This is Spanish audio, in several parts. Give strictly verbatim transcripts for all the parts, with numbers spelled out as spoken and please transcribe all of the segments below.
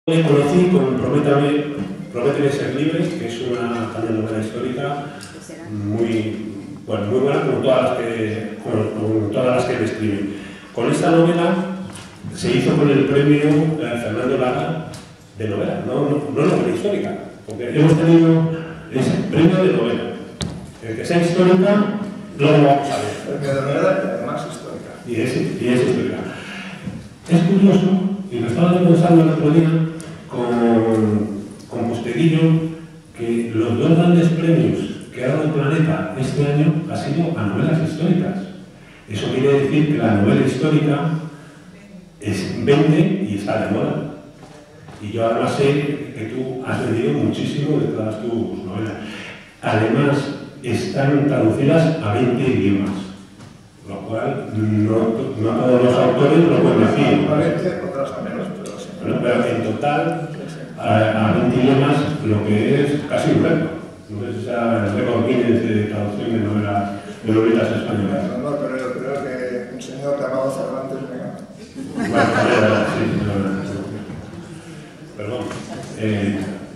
Me conocí con Prométame, Prométeme ser libre, que es una también novela histórica muy, bueno, muy buena, como todas las que, como, como todas las que describe. Con esta novela se hizo con el premio eh, Fernando Lara de novela, no, no, no novela histórica, porque hemos tenido ese premio de novela. El que sea histórica, luego lo vamos a ver. Premio de novela y además histórica. Y es, y es histórica. Es curioso, y lo estaba pensando el otro día con, con Posteguillo, que los dos grandes premios que ha dado el Planeta este año han sido a novelas históricas. Eso quiere decir que la novela histórica es, vende y está de moda. Y yo además sé que tú has vendido muchísimo de todas tus novelas. Además, están traducidas a veinte idiomas, lo cual no, no todos los autores lo pueden decir. Otras a menos, pero sí. Bueno, pero en total, a, a veinte idiomas, lo que es casi un récord. Entonces, el récord Guinness de traducción de novelas, de novelas españolas. No, no, pero yo creo que un señor llamado Cervantes me gana. Bueno, sí, pero, perdón. Eh,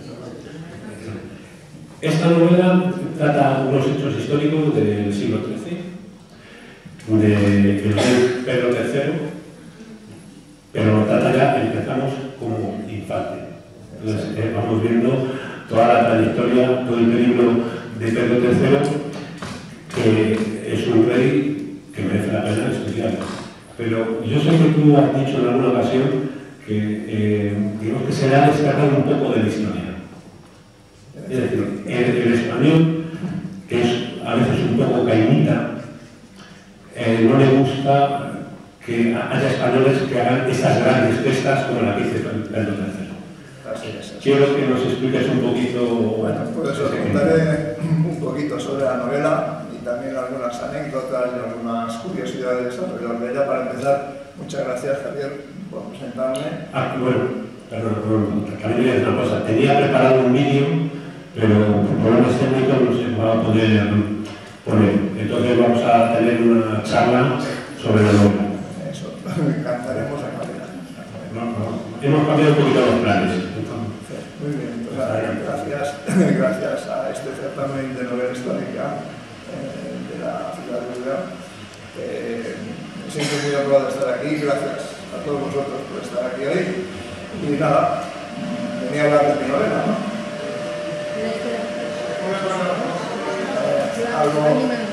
esta novela trata unos hechos históricos del siglo trece, del rey Pedro tercero, pero trata ya, empezamos como infante. Entonces eh, vamos viendo toda la trayectoria, todo el periplo de Pedro tercero, que es un rey que merece la pena estudiar. Pero yo sé que tú has dicho en alguna ocasión que eh, digamos que se ha descargado un poco de la historia. Es decir, el, el español, que es a veces un poco caimita, eh, no le gusta que haya españoles que hagan estas grandes gestas como la que hizo Pedro tercero. Así es. Así Quiero que nos expliques un poquito... Bueno, pues os contaré un poquito sobre la novela y también algunas anécdotas y algunas curiosidades alrededor de ella. Para empezar, muchas gracias, Javier, por presentarme. Ah, bueno, perdón, perdón, también voy a decir una cosa. Tenía preparado un vídeo, pero por problemas técnicos no se va a poder poner. Entonces vamos a tener una charla sobre la novela. Eso, cantaremos a Javier. No, no. Hemos cambiado un poquito los planes. Muy bien, pues gracias, gracias a este certamen de novela histórica eh, de la ciudad de Bilbao. Eh, me siento muy honrado de estar aquí, gracias a todos vosotros por estar aquí hoy. Y nada, venía a hablar de mi novela, ¿no? Eh, algo...